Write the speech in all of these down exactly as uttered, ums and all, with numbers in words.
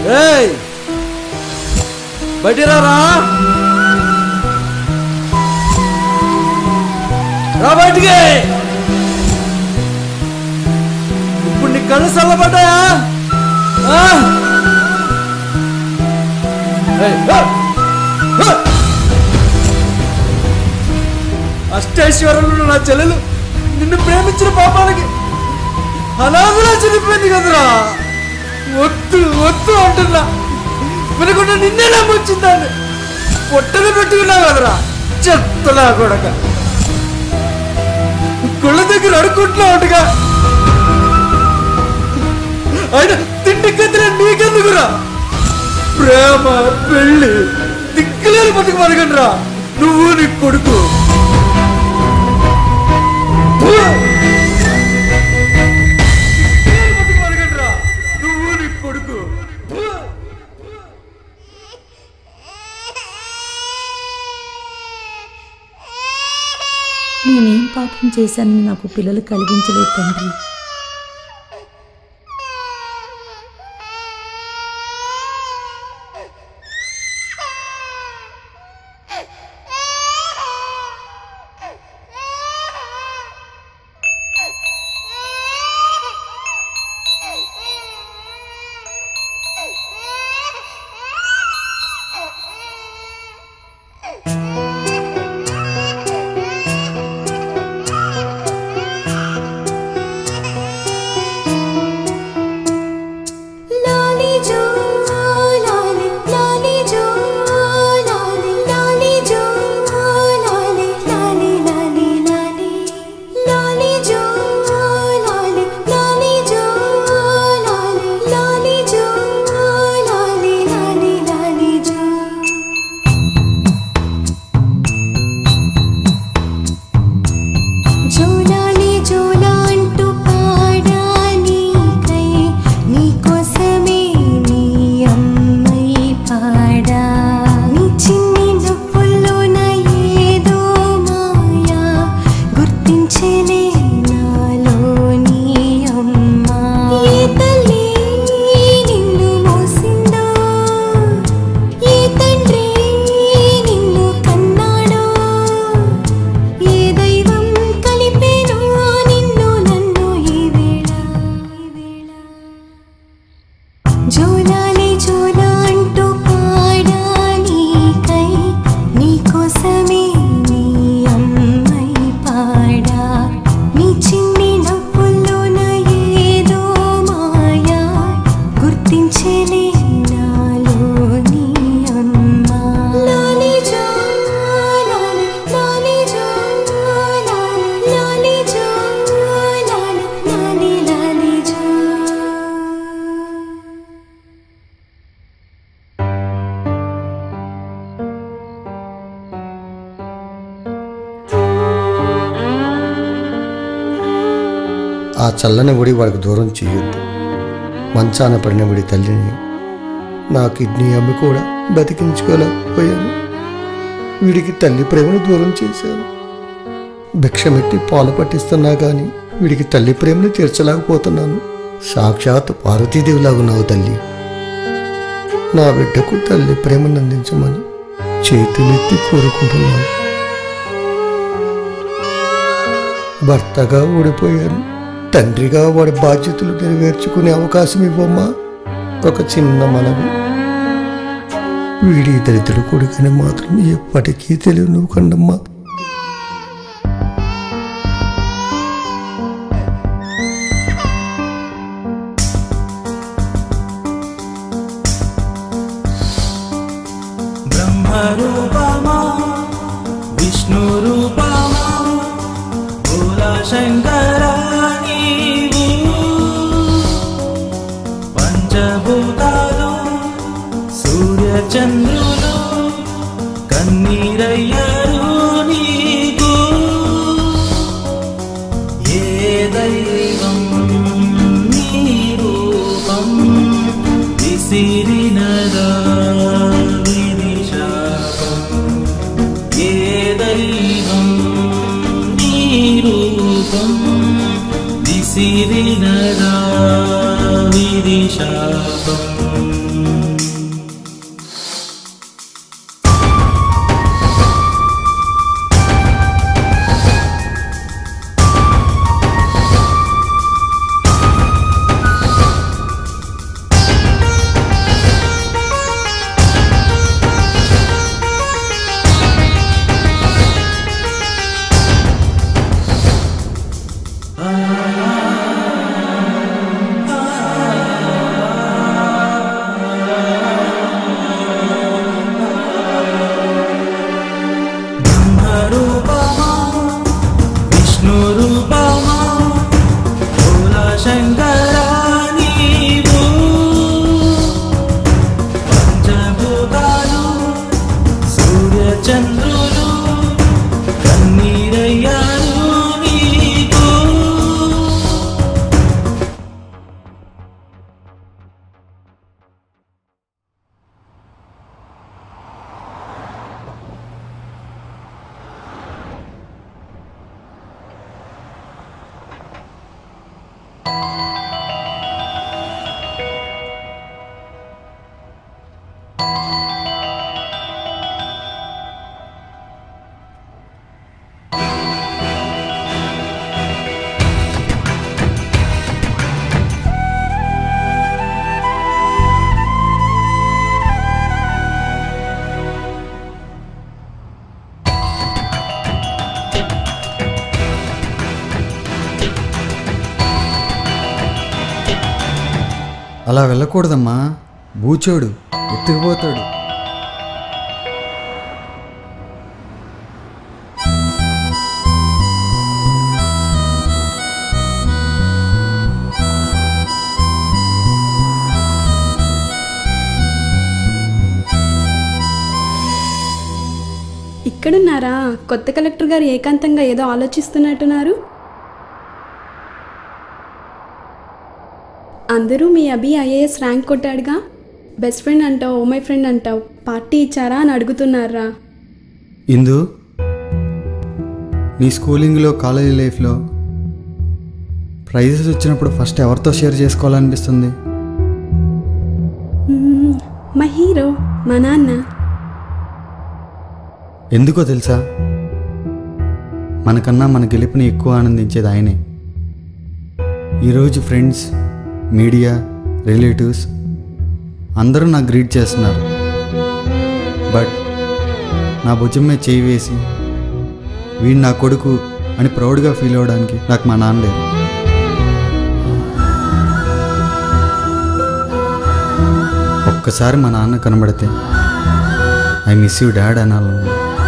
బయటికి రా రా బయటికి. ఇప్పుడు నీ కళ్ళు చల్లబడ్డాయా? అష్టైశ్వర్యంలో నా చెల్లెలు నిన్ను ప్రేమించిన పాపానికి అనాథలా చనిపోయింది కదరా. వద్దు వద్దు అంటున్నా, వినకుండా నిన్నే నమ్మొచ్చిందాన్ని. పొట్టలు పెట్టుకున్నావు కదరా చెత్తలా కొడక. గుళ్ళ దగ్గర అడుక్కుంటున్నా ఉంటగా, ఆయన తిండి కదిలే నీకెందుకురా? ప్రేమ పెళ్ళి దిక్కులేని బతుకు బతకండి రా నువ్వు నీ కొడుకు. నేనేం పాపం చేశానని నాకు పిల్లలు కలిగించలేదు తండ్రి. ఆ చల్లని ఒడి వాడికి దూరం చేయొద్దు. మంచాన పడిన ఒడి తల్లిని నా కిడ్నీ అమ్మి కూడా బతికించుకోలేకపోయాను. వీడికి తల్లి ప్రేమను దూరం చేశాను. భిక్షమెట్టి పాలు పట్టిస్తున్నా కానీ వీడికి తల్లి ప్రేమను తీర్చలేకపోతున్నాను. సాక్షాత్ పార్వతీదేవిలాగున్నావు తల్లి. నా బిడ్డకు తల్లి ప్రేమను అందించమని చేతులెత్తి కోరుకుంటున్నాను. భర్తగా ఓడిపోయాను. తండ్రిగా వాడి బాధ్యతలు నెరవేర్చుకునే అవకాశం ఇవ్వమ్మా. ఒక చిన్న మనవి, వీడి దరిద్రుడు కొడుకని మాత్రం ఎప్పటికీ తెలియనివ్వకండమ్మా. బ్రహ్మరూపమా విష్ణు రూపమా భోలా శంకర నీవు, పంచభూతాలు సూర్య చంద్రులు కన్నీరయ్యారు నీకు. ఏ దైవం నీ రూపం విసిరినదా దైవం నీ రూపం విసిరినదా వినదా విధి శాపం. చంద్రులు కన్నీరయ్యారు నీకు. అలా వెళ్ళకూడదమ్మా, బూచోడు ఎత్తుకుపోతాడు. ఇక్కడున్నారా? కొత్త కలెక్టర్ గారు ఏకాంతంగా ఏదో ఆలోచిస్తున్నట్టున్నారు. అందరూ మీ అభి ఐఏఎస్ ర్యాంక్ కొట్టాడుగా, బెస్ట్ ఫ్రెండ్ అంటావు, ఓ మై ఫ్రెండ్ అంటావు, పార్టీ ఇచ్చారా అని అడుగుతున్నారా? ఇందు, నీ స్కూలింగ్లో కాలేజీ లైఫ్లో ప్రైజెస్ వచ్చినప్పుడు ఫస్ట్ ఎవరితో షేర్ చేసుకోవాలనిపిస్తుంది? మా హీరో, మా నాన్న. ఎందుకో తెలుసా? మనకన్నా మన గెలుపుని ఎక్కువ ఆనందించేది ఆయనే. ఈరోజు ఫ్రెండ్స్, మీడియా, రిలేటివ్స్ అందరూ నాకు గ్రీట్ చేస్తున్నారు. బట్ నా భుజం మీద చేయి వేసి వీడు నా కొడుకు అని ప్రౌడ్గా ఫీల్ అవ్వడానికి నాకు మా నాన్న లేరు. ఒక్కసారి మా నాన్న కనబడితే ఐ మిస్ యూ డాడ్ అనాలను.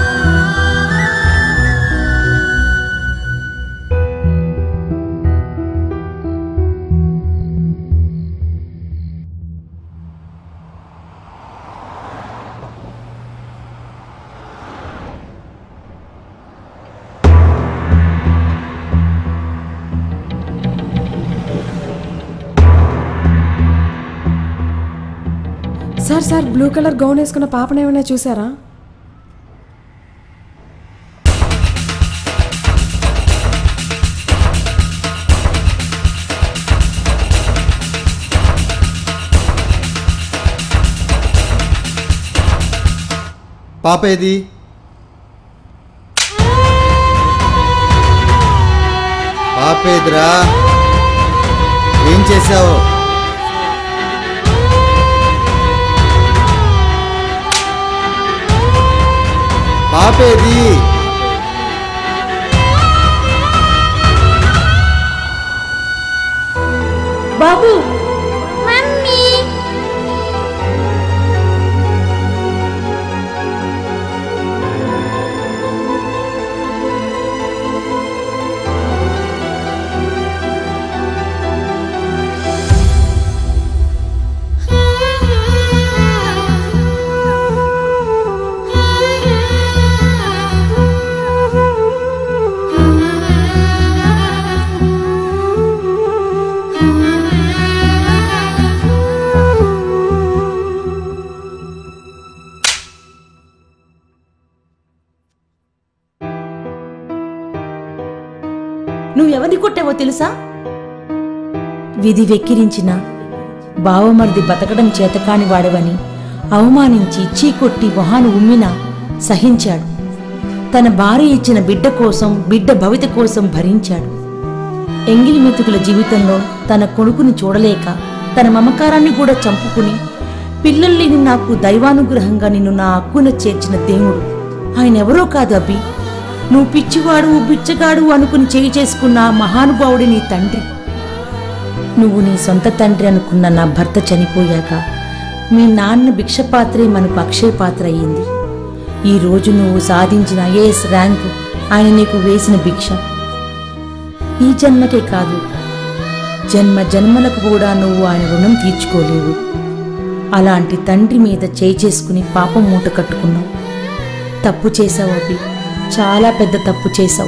Sir sir blue colour gown వేసుకున్న పాపను ఏమైనా చూసారా? పాప ఏది? పాప ఏదిరా? ఏం చేసావు? పాపేది? బాబు, మమ్మీ. నువ్వు ఎవరిని కొట్టావో తెలుసా? విధి వెక్కిరించిన బావమరిది బతకడం చేతకాని వాడవని అవమానించి చీకొట్టి మొహాను ఉమ్మినా సహించాడు. తన భార్య ఇచ్చిన బిడ్డ కోసం, బిడ్డ భవిత కోసం భరించాడు. ఎంగిలి మెతుకుల జీవితంలో తన కొడుకుని చూడలేక తన మమకారాన్ని కూడా చంపుకుని పిల్లల్ని నాకు దైవానుగ్రహంగా నిన్ను నా హక్కున చేర్చిన దేవుడు ఆయన ఎవరో కాదు అబ్బి. నువ్వు పిచ్చివాడు, బిచ్చగాడు అనుకుని చేయి చేసుకున్న మహానుభావుడి నీ తండ్రి. నువ్వు నీ సొంత తండ్రి అనుకున్న నా భర్త చనిపోయాక మీ నాన్న భిక్షపాత్రే మనకు అక్షయ పాత్ర అయ్యింది. ఈరోజు నువ్వు సాధించిన ఐఏఎస్ ర్యాంకు ఆయన నీకు వేసిన భిక్ష. ఈ జన్మకే కాదు, జన్మ జన్మలకు కూడా నువ్వు ఆయన రుణం తీర్చుకోలేవు. అలాంటి తండ్రి మీద చేయి చేసుకుని పాపం మూట కట్టుకున్నావు. తప్పు చేశావు అబ్బి, చాలా పెద్ద తప్పు చేశావు.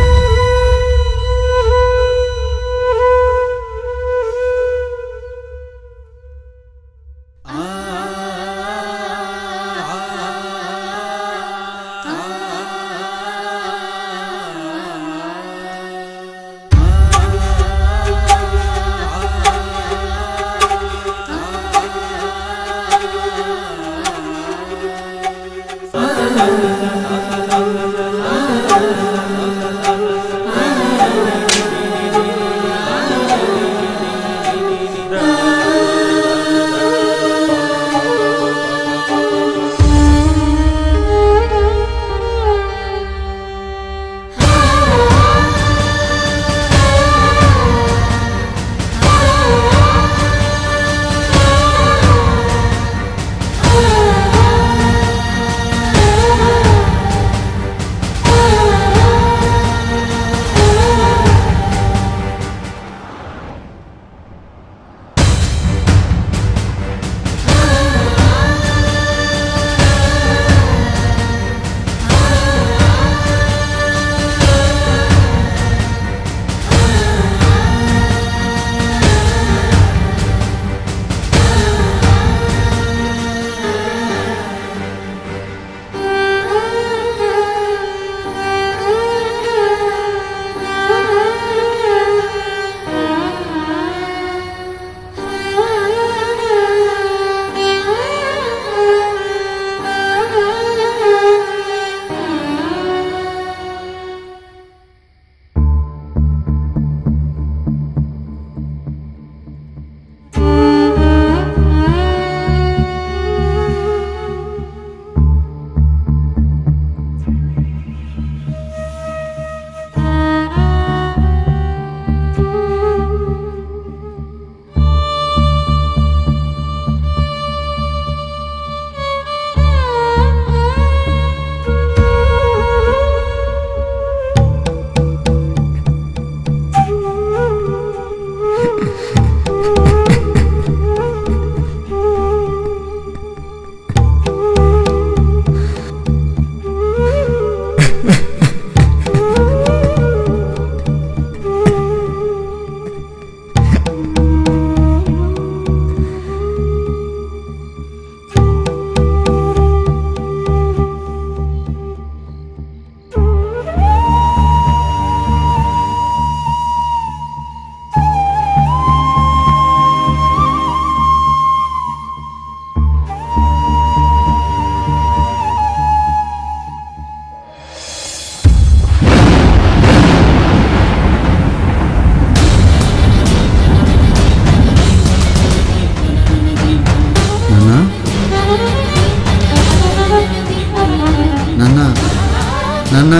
నాన్న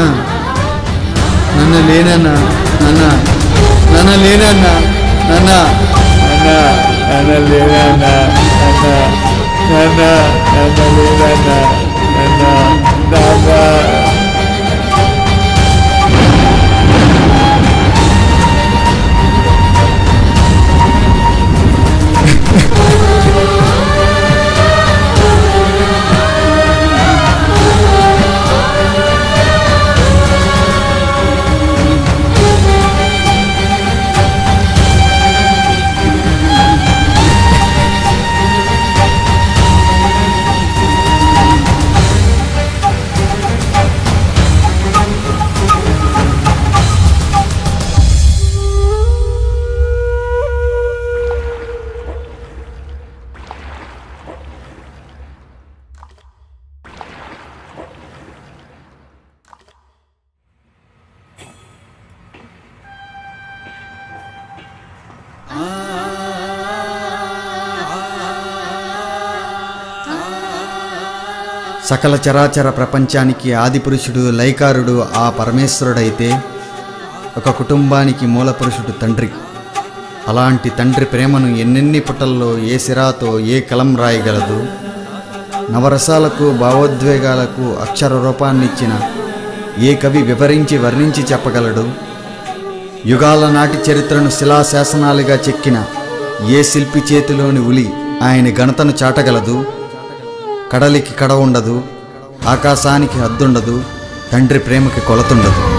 నాన్న లేనన్నా నాన్న నాన్న లేనన్నా నాన్న నాన్న నాన్న లేనన్నా నాన్న నాన్న నాన్న లేనన్నా నాన్న నాన్న సకల చరాచర ప్రపంచానికి ఆదిపురుషుడు లైకారుడు ఆ పరమేశ్వరుడైతే ఒక కుటుంబానికి మూలపురుషుడు తండ్రి. అలాంటి తండ్రి ప్రేమను ఎన్నెన్ని పుటల్లో ఏ సిరాతో ఏ కలం రాయగలదు? నవరసాలకు భావోద్వేగాలకు అక్షర రూపాన్నిచ్చిన ఏ కవి వివరించి వర్ణించి చెప్పగలడు? యుగాల నాటి చరిత్రను శిలాశాసనాలుగా చెక్కిన ఏ శిల్పి చేతిలోని ఉలి ఆయన ఘనతను చాటగలదు? కడలికి కడ ఉండదు, ఆకాశానికి హద్దుండదు, తండ్రి ప్రేమకి కొలతుండదు.